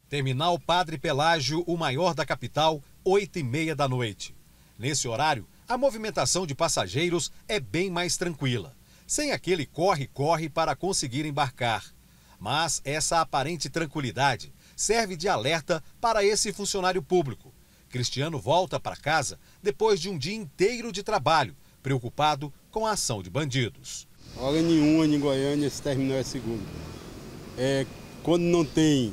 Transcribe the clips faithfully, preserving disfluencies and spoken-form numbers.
Terminal Padre Pelágio, o maior da capital, oito e meia da noite. Nesse horário, a movimentação de passageiros é bem mais tranquila, sem aquele corre-corre para conseguir embarcar. Mas essa aparente tranquilidade serve de alerta para esse funcionário público. Cristiano volta para casa depois de um dia inteiro de trabalho, preocupado com a ação de bandidos. Hora nenhuma em Goiânia esse terminal é seguro. É, quando não tem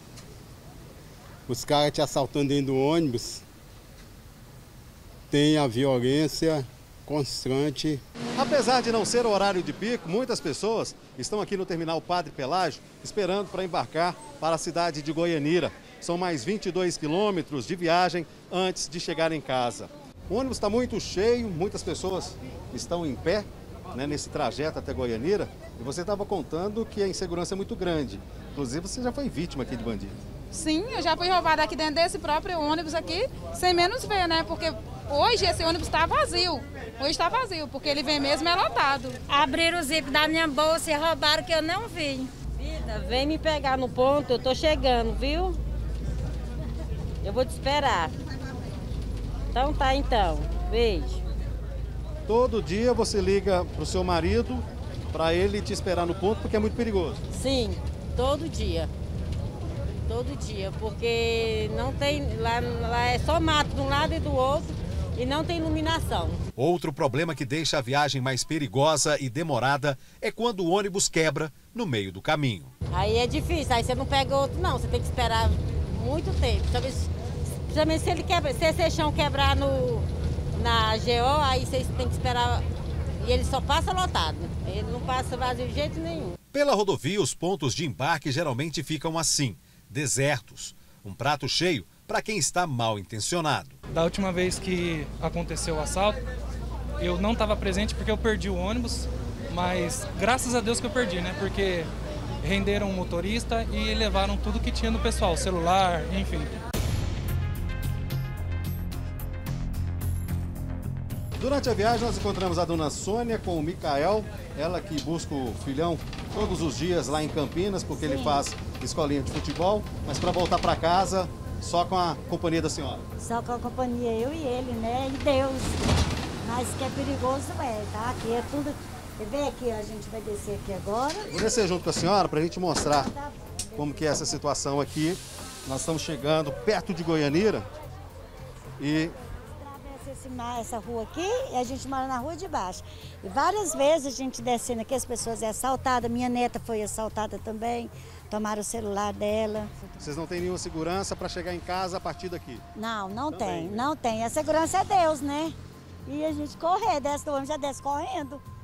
os caras te assaltando dentro do ônibus, tem a violência constante. Apesar de não ser o horário de pico, muitas pessoas estão aqui no terminal Padre Pelágio esperando para embarcar para a cidade de Goianira. São mais vinte e dois quilômetros de viagem antes de chegar em casa. O ônibus está muito cheio, muitas pessoas estão em pé, né, nesse trajeto até Goianira. E você estava contando que a insegurança é muito grande. Inclusive, você já foi vítima aqui de bandido. Sim, eu já fui roubada aqui dentro desse próprio ônibus aqui, sem menos ver, né? Porque hoje esse ônibus está vazio. Hoje está vazio, porque ele vem mesmo é lotado. Abriram o zíper da minha bolsa e roubaram que eu não vi. Vida, vem me pegar no ponto, eu tô chegando, viu? Eu vou te esperar. Então tá, então. Beijo. Todo dia você liga pro seu marido para ele te esperar no ponto, porque é muito perigoso. Sim, todo dia. Todo dia, porque não tem, lá, lá é só mato de um lado e do outro e não tem iluminação. Outro problema que deixa a viagem mais perigosa e demorada é quando o ônibus quebra no meio do caminho. Aí é difícil, aí você não pega outro não, você tem que esperar muito tempo. Principalmente se ele quebra, se esse chão quebrar no, na G O, aí você tem que esperar, e ele só passa lotado, ele não passa vazio de jeito nenhum. Pela rodovia, os pontos de embarque geralmente ficam assim, desertos. Um prato cheio para quem está mal intencionado. Da última vez que aconteceu o assalto, eu não estava presente porque eu perdi o ônibus, mas graças a Deus que eu perdi, né? Porque renderam o motorista e levaram tudo que tinha no pessoal, celular, enfim. Durante a viagem nós encontramos a dona Sônia com o Micael, ela que busca o filhão todos os dias lá em Campinas, porque Sim. ele faz escolinha de futebol, mas para voltar para casa só com a companhia da senhora. Só com a companhia, eu e ele, né? E Deus. Mas que é perigoso é, tá? Aqui é tudo... Você vê aqui, a gente vai descer aqui agora. Vou descer junto com a senhora para a gente mostrar como que é essa situação aqui. Nós estamos chegando perto de Goianira e... essa rua aqui e a gente mora na rua de baixo. E várias vezes a gente descendo aqui, as pessoas é assaltada, minha neta foi assaltada também, tomaram o celular dela. Vocês não têm nenhuma segurança para chegar em casa a partir daqui? Não, não também. tem, não tem. A segurança é Deus, né? E a gente correr, desce do ônibus, já desce correndo.